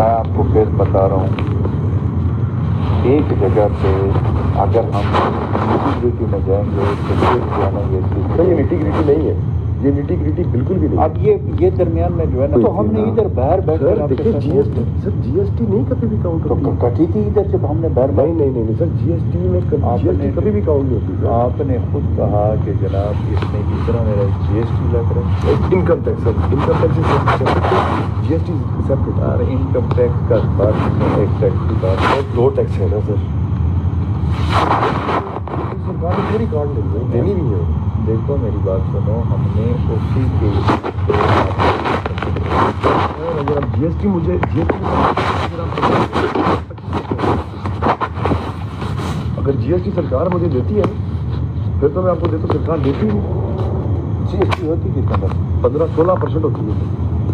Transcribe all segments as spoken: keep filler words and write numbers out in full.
میں آپ کو پھر بتا رہا ہوں، ایک جگہ پہ اگر ہم انٹیگریٹی میں جائیں گے تو پھر جو ہے نا یہ چیز یہ انٹیگریٹی نہیں ہے، یہ نیٹی گریٹی بالکل بھی نہیں۔ اب یہ یہ درمیان میں جو ہے نا تو ہم نے ادھر باہر بیٹھ کر آپ کے دیکھیے G S T sir G S T نہیں کبھی بھی کاؤنٹ ہوتی ہے، کٹی تھی ادھر جب ہم نے باہر نہیں نہیں نہیں سر جی ایس ٹی میں جی ایس ٹی کبھی بھی کاؤنٹ نہیں ہوتی۔ آپ نے خود کہا کہ جناب اس نے جس طرح میرا جی ایس ٹی لگ رہا ہے income tax sir, income tax G S T separate ہے، اور انکم ٹیکس کا بات نہیں، ایک ٹیکس کی بات ہے، دو ٹیکس ہے نا سر، سرکار نے پوری کارڈ لینی ہے دینی بھی ہے۔ دیکھو میری بات سنو، ہم نے اسی کے اگر آپ جی ایس ٹی مجھے جی ایس ٹی اگر جی ایس ٹی سرکار مجھے دیتی ہے پھر تو میں آپ کو دیتا ہوں، سرکار دیتی ہے جی ایس ٹی ہوتی کتنا پندرہ سولہ پرسینٹ ہوتی ہے،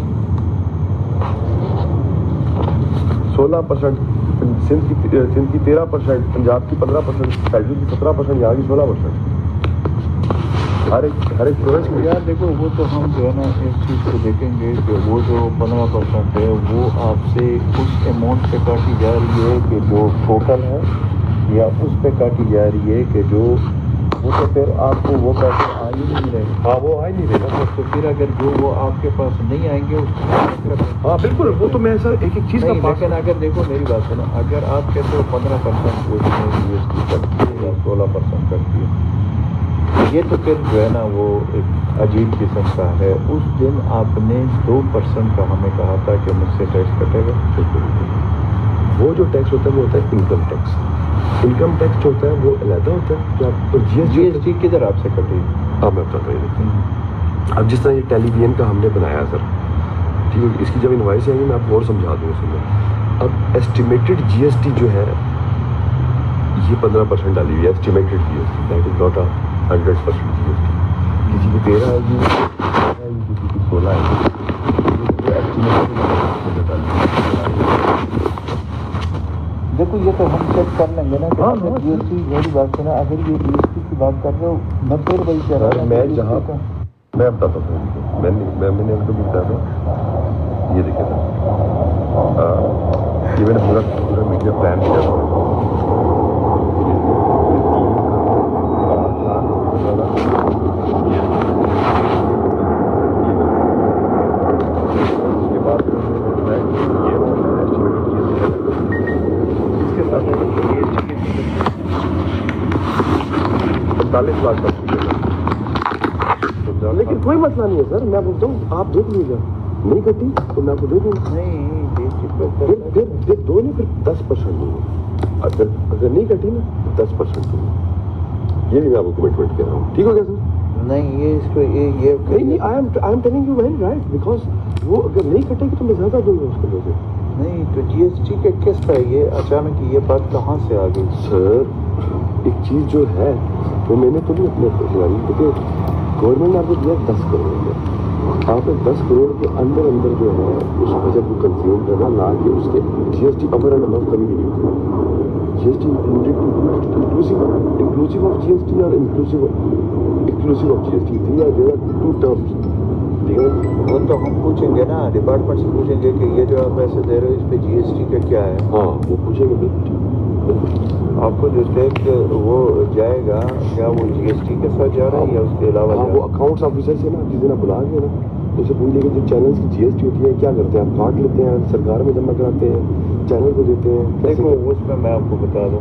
سولہ پرسینٹ سندھ کی سندھ کی تیرہ پرسینٹ، پنجاب کی پندرہ پرسینٹ، فیڈرل کی سترہ پرسینٹ، یہاں کی سولہ پرسینٹ، ہر ایک ہر ایک پروینس میں۔ یار دیکھو وہ تو ہم جو ہے نا ایک چیز کو دیکھیں گے کہ وہ جو پندرہ پرسینٹ ہے وہ آپ سے اس اماؤنٹ پہ کاٹی جا رہی ہے کہ جو ٹوٹل ہے، یا اس پہ کاٹی جا رہی ہے کہ جو وہ تو پھر آپ کو وہ پیسے آ ہی نہیں رہے۔ ہاں وہ آ ہی نہیں رہے گا، تو پھر اگر جو وہ آپ کے پاس نہیں آئیں گے اس ہاں بالکل، وہ تو میں سر ایک ایک چیز کا نہیں، لیکن اگر دیکھو میری بات سنو، اگر آپ کہتے ہو پندرہ پرسینٹ اس میں جی ایس ٹی کرتی ہے یا سولہ پرسینٹ کرتی ہے، یہ تو پھر جو ہے نا وہ ایک عجیب قسم کا ہے۔ اس دن آپ نے دو پرسینٹ کا ہمیں کہا تھا کہ مجھ سے ٹیکس کٹے گا۔ وہ جو ٹیکس ہوتا ہے وہ ہوتا ہے انکم ٹیکس، انکم ٹیکس جو ہوتا ہے وہ علیحدہ ہوتا ہے کہ آپ جی ایس ٹی کدھر آپ سے کٹے گی؟ اب میں بتاتا ہوں، اب جس طرح یہ ٹیلی ویژن کا ہم نے بنایا سر، ٹھیک ہے، اس کی جب انوائس آئیں گی میں آپ کو اور سمجھا دوں گا۔ سنیں، اب ایسٹیمیٹڈ جی ایس ٹی جو ہے یہ پندرہ پرسینٹ ڈالی ہوئی ہے، estimated G S T, that is not a hundred percent G S T, کسی کی تیرہ آئے گی، کسی کی سولہ آئے گی، دیکھو یہ تو ہم چیک کر لیں گے نا کہ اگر جی ایس ٹی، میری بات سنا، اگر یہ جی ایس ٹی کی بات کر رہے ہو میں پھر وہی کہہ رہا ہوں میں جہاں میں بتاتا ہوں، میں میں میں نے ان کو بھی بتایا تھا، یہ دیکھے تھا یہ میں نے پورا پورا میڈیا پلان کیا تھا، اس کے بعد پینتالیس لاکھ کا، لیکن کوئی مسئلہ نہیں ہے سر، میں بولتا ہوں آپ دیکھ لیجیے، نہیں کٹی تو میں آپ کو دے دوں گا، نہیں پھر پھر دو نہیں، پھر دس پرسینٹ دوں گا، اگر اگر نہیں کٹی نا تو دس پرسینٹ دوں گا، یہ بھی میں آپ کو کمٹمنٹ کہہ رہا ہوں، ٹھیک ہو گیا سر؟ نہیں یہ اس کو یہ نہیں نہیں I am I am telling you very right, because وہ اگر نہیں کٹے گی تو میں زیادہ دوں گا اس کو لوگوں نہیں تو جی ایس ٹی کے کس پہ یہ اچانک یہ بات کہاں سے آ گئی؟ سر ایک چیز جو ہے وہ میں نے تو نہیں اپنے لگائی، کیونکہ گورنمنٹ نے آپ کو دیا دس کروڑ روپئے، آپ نے دس کروڑ کے اندر اندر جو ہے اس بجٹ کو کنزیوم کرنا، نہ کہ اس کے G S T over and above کبھی بھی نہیں ہوتی، G S T inclusive inclusive of G S T اور inclusive inclusive of G S T, they are they are two terms, ٹھیک ہے؟ وہ تو ہم پوچھیں گے نا ڈپارٹمنٹ سے، پوچھیں گے کہ یہ جو آپ پیسے دے رہے ہو اس پہ جی ایس ٹی کا کیا ہے؟ ہاں وہ پوچھیں گے، بالکل آپ کو جو ٹیکس وہ جائے گا کیا وہ جی ایس ٹی کے ساتھ جا رہا ہے یا اس کے علاوہ؟ ہاں وہ اکاؤنٹس آفیسر سے نا جس دن آپ بلا گئے نا اسے پوچھ لیں گے جو چینلس کی جی ایس ٹی ہوتی ہے کیا کرتے ہیں آپ؟ کاٹ لیتے ہیں، سرکار میں جمع کراتے ہیں، چینل کو دیتے ہیں؟ دیکھو اس میں میں آپ کو بتا دوں،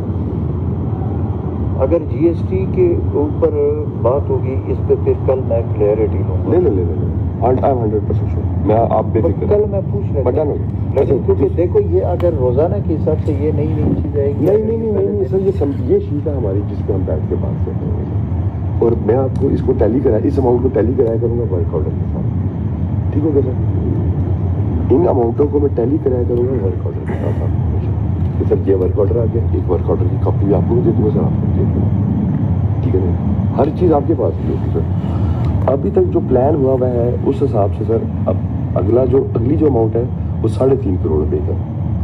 اگر جی ایس ٹی کے اوپر بات ہوگی اس پہ پھر کل میں کلیئرٹی لوں گا۔ نہیں نہیں نہیں ہنڈریڈ پرسینٹ شیور، میں آپ بے فکر، کل میں پوچھ رہا ہوں، لیکن کیونکہ دیکھو یہ اگر روزانہ کے حساب سے یہ نئی نئی چیز آئے گی۔ نہیں نہیں نہیں نہیں سر، یہ یہ شیٹ ہے ہماری جس پہ ہم بیٹھ کے بات کرتے ہیں، اور میں آپ کو اس کو ٹیلی کرا اس اماؤنٹ کو ٹیلی کرایا کروں گا ورک آرڈر کے ساتھ، ٹھیک ہو گیا سر؟ ان اماؤنٹوں کو میں ٹیلی کرایا کروں گا ورک آرڈر کے ساتھ آپ کہ سر یہ ورک آرڈر آ گیا، ایک ورک آرڈر کی کاپی آپ کو بھی دے دوں گا سر، آپ کو دے دوں گا، ٹھیک ہے نا؟ ہر چیز آپ کے پاس ہی ہوگی سر۔ ابھی تک جو پلان ہوا ہوا ہے اس حساب سے سر اب اگلا جو اگلی جو اماؤنٹ ہے وہ ساڑھے تین کروڑ روپے کا،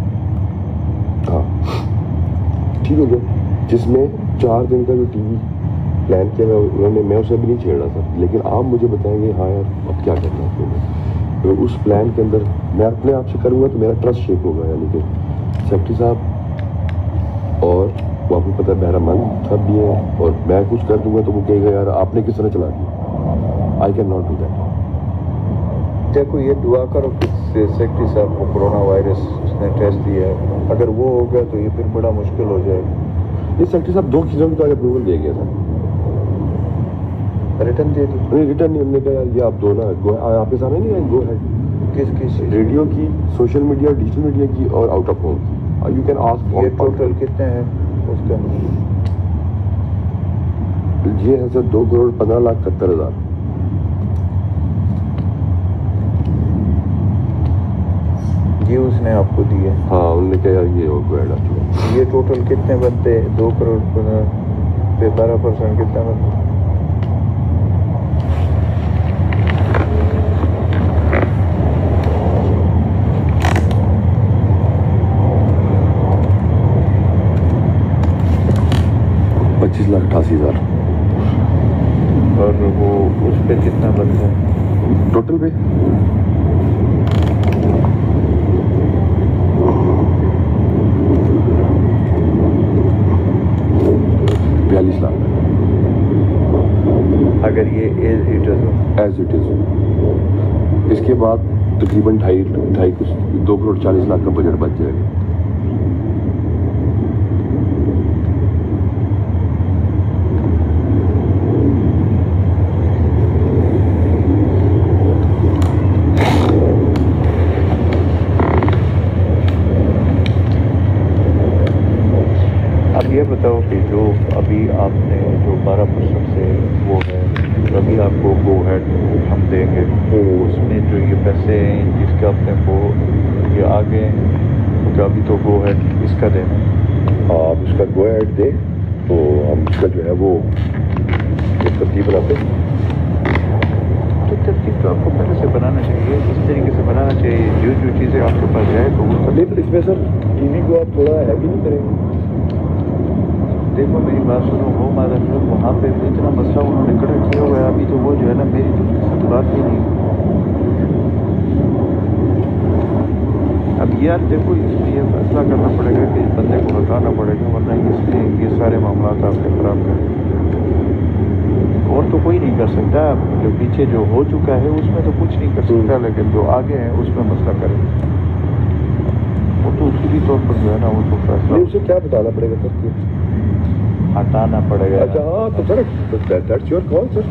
ہاں ٹھیک ہو گیا، جس میں چار دن کا جو ٹی وی پلان کیا ہوا انہوں نے، میں اسے بھی نہیں چھیڑ رہا سر، لیکن آپ مجھے بتائیں گے ہاں یار اب کیا کرنا ہے آپ کو، تو اس پلان کے اندر میں اپنے آپ سے کروں گا تو میرا ٹرسٹ شیک ہوگا. یعنی کہ سیکرٹری صاحب اور وہ آپ کو پتہ ہے بہرمند سب بھی ہیں, اور میں کچھ کر دوں گا تو وہ کہے گا یار آپ نے کس طرح چلا دیا. I can not do that. دیکھو یہ دعا کرو کہ سیکرٹری صاحب کو کرونا وائرس اس نے ٹیسٹ دیا ہے, اگر وہ ہو گیا تو یہ پھر بڑا مشکل ہو جائے گا. یہ سیکرٹری صاحب دو چیزوں کی تو آج اپروول دے گیا تھا. ریٹرن دے دی؟ نہیں ریٹرن نہیں, ہم نے کہا یار یہ آپ دو نا گو, آپ کے سامنے نہیں ہے گو ہیڈ. کس کس ریڈیو کی, سوشل میڈیا, ڈیجیٹل میڈیا کی اور آؤٹ آف ہوم کی. You can ask. یہ ٹوٹل کتنے ہیں اس کا؟ یہ ہے سر دو کروڑ پندرہ لاکھ ستر ہزار. یہ اس نے آپ کو دی ہے؟ ہاں انہوں نے کہا یار یہ گو ہیڈ آپ کو. یہ ٹوٹل کتنے بنتے ہیں؟ دو کروڑ پہ بارہ پرسینٹ کتنا بنتا؟ پچیس لاکھ اٹھاسی ہزار. اور وہ اس پہ کتنا بنتا ہے ٹوٹل پہ؟ بیالیس لاکھ اگر یہ as it is as it is. اس کے بعد تقریباً ڈھائی ڈھائی کچھ دو کروڑ چالیس لاکھ کا بجٹ بچ جائے گا. یہ بتاؤ کہ جو ابھی آپ نے جو بارہ پرسنٹ سے وہ ہے ابھی آپ کو گو ہیڈ ہم دیں گے, اس میں جو یہ پیسے ہیں جس کا اپنے کو یہ آگے کیونکہ ابھی تو گو ہیڈ اس کا دینا. آپ اس کا گو ہیڈ دیں تو ہم اس کا جو ہے وہ ایک ترتیب بناتے ہیں. تو ترتیب تو آپ کو پہلے سے بنانا چاہیے, اس طریقے سے بنانا چاہیے جو جو چیزیں آپ کے پاس جائے تو وہ نہیں. اس میں سر ٹی وی کو آپ تھوڑا ہیوی نہیں کریں. دیکھو میری بات سنو, وہ مادر وہاں پہ اتنا مسئلہ انہوں نے کھڑا کیا ہوا ہے ابھی تو وہ جو ہے نا میری تو ساتھ بات ہی نہیں. اب یار دیکھو اس میں یہ فیصلہ کرنا پڑے گا کہ اس بندے کو ہٹانا پڑے گا ورنہ اس نے یہ سارے معاملات آپ کے خراب کر اور تو کوئی نہیں کر سکتا. جو پیچھے جو ہو چکا ہے اس میں تو کچھ نہیں کر سکتا, لیکن جو آگے ہیں اس میں مسئلہ کرے وہ تو اسی طور پر جو ہے نا وہ تو فیصلہ اسے کیا بتانا پڑے گا سر؟ ہٹانا پڑے گا. اچھا ہاں تو sir that's your call sir,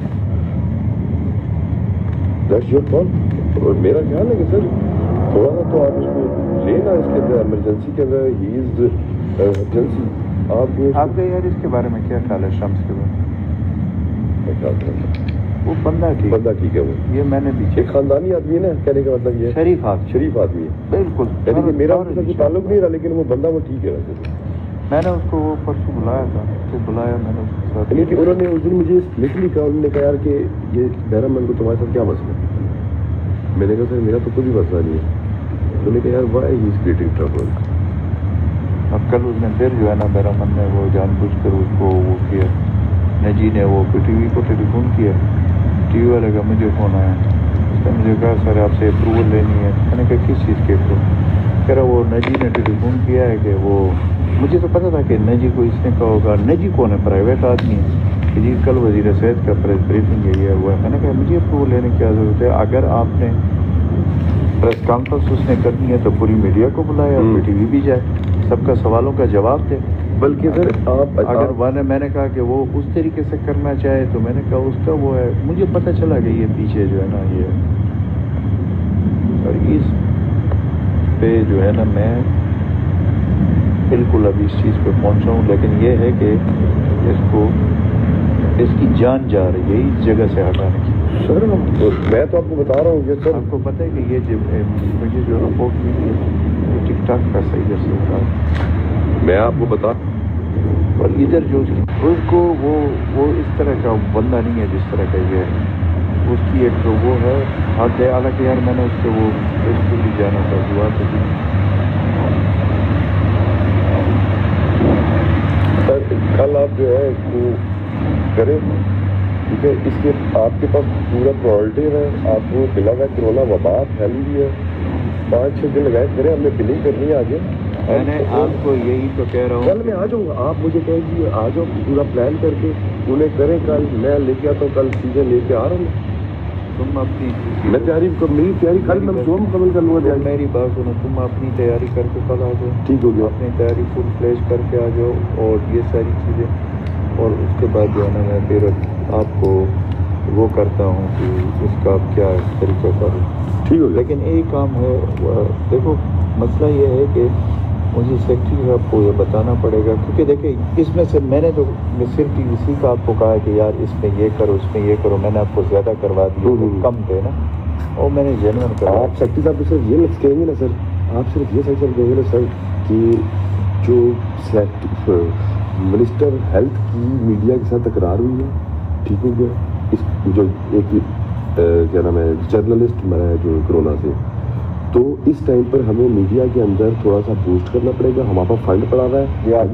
that's your call. اور میرا خیال ہے کہ سر تھوڑا سا تو آپ اس کو لینا اس کے اندر ایمرجنسی کے اندر ہی از ایمرجنسی. آپ آپ کا یار اس کے بارے میں کیا خیال ہے شمس کے بارے میں؟ وہ بندہ ٹھیک بندہ ٹھیک ہے, وہ یہ میں نے بھی ایک خاندانی آدمی ہے نا, کہنے کا مطلب یہ شریف آدمی شریف آدمی ہے بالکل. یعنی کہ میرا اس سے کوئی تعلق نہیں رہا لیکن وہ بندہ وہ ٹھیک ہے ویسے. میں نے اس کو وہ پرسوں بلایا تھا تو بلایا میں نے اس کے ساتھ, یعنی کہ انہوں نے اس دن مجھے لٹرلی کہا, انہوں نے کہا یار کہ یہ بہرمند کو تمہارے ساتھ کیا مسئلہ ہے. میں نے کہا سر میرا تو کوئی بھی مسئلہ نہیں ہے. انہوں نے کہا یار why he is creating trouble. اب کل اس نے پھر جو ہے نا بہرمند نے وہ جان بوجھ کر اس کو وہ کیا, نجی نے وہ ٹی وی کو ٹیلی فون کیا, ٹی وی والے کا مجھے فون آیا, اس نے مجھے کہا سر آپ سے اپروول لینی ہے. میں نے کہا کس چیز کے اپروول؟ کہہ رہا وہ نجی نے ٹیلی فون کیا ہے کہ وہ, مجھے تو پتا تھا کہ نجی کو اس نے کہا ہوگا. نجی کون ہے؟ پرائیویٹ آدمی ہے کہ جی کل وزیر صحت کا پریس بریفنگ ہے یہ ہوا ہے. میں نے کہا مجھے اپروول لینے کی کیا ضرورت ہے؟ اگر آپ نے پریس کانفرنس اس نے کرنی ہے تو پوری میڈیا کو بلایا, ٹی وی بھی جائے, سب کا سوالوں کا جواب دے. بلکہ سر آپ اگر وہ نے میں نے کہا کہ وہ اس طریقے سے کرنا چاہے تو میں نے کہا اس کا وہ ہے. مجھے پتہ چلا کہ یہ پیچھے جو ہے نا یہ, اور اس پہ جو ہے نا میں بالکل ابھی اس چیز پہ پہنچا ہوں, لیکن یہ ہے کہ اس کو اس کی جان جا رہی ہے اس جگہ سے ہٹانے کی. سر میں تو آپ کو بتا رہا ہوں کہ سر آپ کو پتہ ہے کہ یہ مجھے جو رپورٹ ملی ہے یہ ٹک ٹاک کا صحیح جیسے ہوتا ہے. میں آپ کو بتا, اور ادھر جو اس کو وہ وہ اس طرح کا بندہ نہیں ہے جس طرح کا یہ ہے. اس کی ایک وہ ہے حد ہے. حالانکہ یار میں نے اس کو وہ اس کو بھی جانا تھا دعا تو بھی. سر کل آپ جو ہے اس کو کریں کیونکہ اس کے آپ کے پاس پورا پرائرٹی ہے، آپ کو ملا ہوا کرونا وبا پھیلی ہوئی ہے، پانچ چھ دن لگائے کریں، ہم نے بلنگ کرنی ہے آگے. میں نے آپ کو یہی تو کہہ رہا ہوں. کل میں آ جاؤں گا، آپ مجھے کہیں گے آ جاؤ، پورا پلان کر کے انہیں کریں. کل میں لے کے آتا ہوں، کل چیزیں لے کے آ رہا ہوں. تم اپنی میں تیاری میری تیاری کل میں جو مکمل کر لوں گا. میری بات سنو، تم اپنی تیاری کر کے کل آ جاؤ. ٹھیک ہو گیا. اپنی تیاری فل فلیش کر کے آ جاؤ اور یہ ساری چیزیں، اور اس کے بعد جو ہے نا میں پھر آپ کو وہ کرتا ہوں کہ اس کا کیا طریقہ کار. ٹھیک ہو گیا. لیکن ایک کام ہے، دیکھو مسئلہ یہ ہے کہ مجھے سیکٹری صاحب کو یہ بتانا پڑے گا، کیونکہ دیکھیں اس میں سے میں نے تو صرف ٹی وی سی کا آپ کو کہا کہ یار اس میں یہ کرو، اس میں یہ کرو. میں نے آپ کو زیادہ کروا دیا، کم تھے نا، اور میں نے جینون کرا. آپ سیکٹری صاحب کو صرف یہ لفظ کہیں گے نا سر، آپ صرف یہ سچ کہیں گے نا سر کہ جو منسٹر ہیلتھ کی میڈیا کے ساتھ تکرار ہوئی ہے، ٹھیک ہو گیا. اس جو ایک کیا نام ہے جرنلسٹ مرا ہے جو کرونا سے، تو اس ٹائم پر ہمیں میڈیا کے اندر تھوڑا سا بوسٹ کرنا پڑے گا. ہمارے پاس فنڈ پڑا ہوا ہے یار،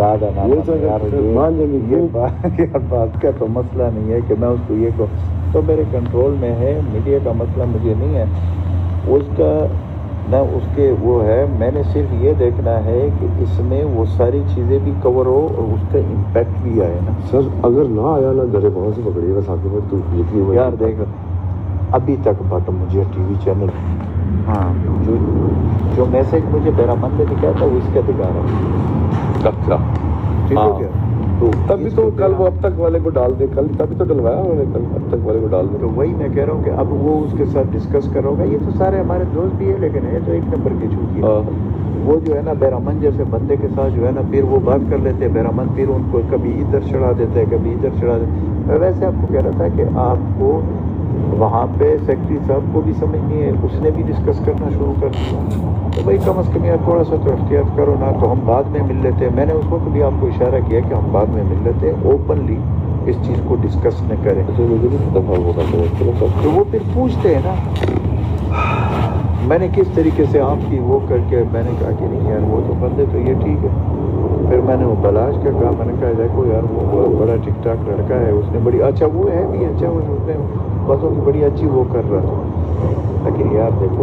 مان جائیں گے. یہ بات کا تو مسئلہ نہیں ہے کہ میں اس کو یہ کہوں، تو میرے کنٹرول میں ہے. میڈیا کا مسئلہ مجھے نہیں ہے اس کا، نہ اس کے وہ ہے. میں نے صرف یہ دیکھنا ہے کہ اس میں وہ ساری چیزیں بھی کور ہو اور اس کا امپیکٹ بھی آئے نا. سر اگر نہ آیا نا گھر وہاں سے پکڑیے گا ساتھ میں تو یقین. یار دیکھ، ابھی تک بٹ مجھے ٹی وی چینل ہاں جو جو میسج مجھے میرا من نے دکھایا تھا وہ اس کا دکھا رہا. اچھا ٹھیک ہو گیا. تو تبھی تو کل وہ اب تک والے کو ڈال دے، کل تبھی تو ڈلوایا انہوں نے، کل اب تک والے کو ڈال دے. تو وہی میں کہہ رہا ہوں کہ اب وہ اس کے ساتھ ڈسکس کرو گا. یہ تو سارے ہمارے دوست بھی ہے، لیکن یہ تو ایک نمبر کی چھوٹی ہے. وہ جو ہے نا بیرامن جیسے بندے کے ساتھ جو ہے نا پھر وہ بات کر لیتے ہیں. بیرامن پھر ان کو کبھی ادھر چڑھا دیتا ہے، کبھی ادھر چڑھا دیتا ہے. میں ویسے آپ کو کہہ رہا تھا کہ آپ کو وہاں پہ سیکرٹری صاحب کو بھی سمجھنی ہے، اس نے بھی ڈسکس کرنا شروع کر دیا. تو بھائی کم از کم یار تھوڑا سا تو احتیاط کرو نا. تو ہم بعد میں مل لیتے ہیں. میں نے اس وقت بھی آپ کو اشارہ کیا کہ ہم بعد میں مل لیتے ہیں، اوپنلی اس چیز کو ڈسکس نہ کریں. تو وہ پھر پوچھتے ہیں نا میں نے کس طریقے سے آپ کی وہ کر کے میں نے کہا کہ نہیں یار وہ تو بندے تو یہ ٹھیک ہے. پھر میں نے وہ بلاش کا کہا، میں نے کہا دیکھو یار وہ بڑا ٹھیک ٹھاک لڑکا ہے، اس نے بڑی اچھا وہ ہے بھی اچھا، اس نے بسوں کی بڑی اچھی وہ کر رہا تھا. لیکن یار دیکھو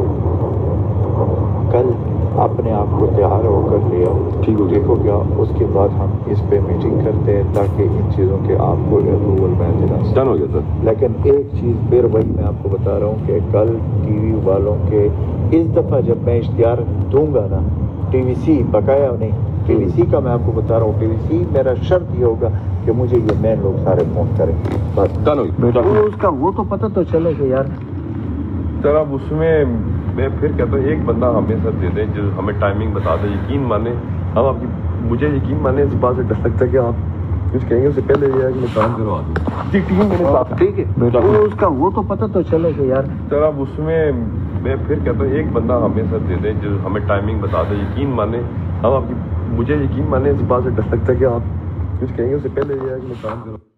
کل اپنے آپ کو تیار ہو کر لیا، ٹھیک ہو دیکھو کیا اس کے بعد ہم اس پہ میٹنگ کرتے ہیں تاکہ ان چیزوں کے آپ کو اپروول میں دینا ڈن ہو گیا سر. لیکن ایک چیز پھر وہی میں آپ کو بتا رہا ہوں کہ کل ٹی وی والوں کے اس دفعہ جب میں اشتہار دوں گا نا، ٹی وی سی بقایا نہیں، ٹی وی سی کا میں آپ کو بتا رہا ہوں، ٹی وی سی میرا شرط یہ ہوگا کہ مجھے یہ مین لوگ سارے فون کریں بس. ڈن ہو گیا. اس کا وہ تو پتہ تو چلے کہ یار سر اب اس میں میں پھر کہتا ہوں ایک بندہ ہمیں سر دے دیں جو ہمیں ٹائمنگ بتا دے. یقین مانیں ہم آپ کی، مجھے یقین مانیں اس بات سے ڈر لگتا ہے کہ آپ کچھ کہیں گے اس سے پہلے یہ ہے کہ میں کام کروا دوں. ٹیم میرے ساتھ ٹھیک ہے. اس کا وہ تو پتہ تو چلے کہ یار سر اب اس میں میں پھر کہتا ہوں ایک بندہ ہمیں سر دے دیں جو ہمیں ٹائمنگ بتا دے. یقین مانیں ہم آپ کی، مجھے یقین مانیں اس بات سے ڈر لگتا ہے کہ آپ کچھ کہیں گے اس سے پہلے یہ ہے کہ میں کام کروا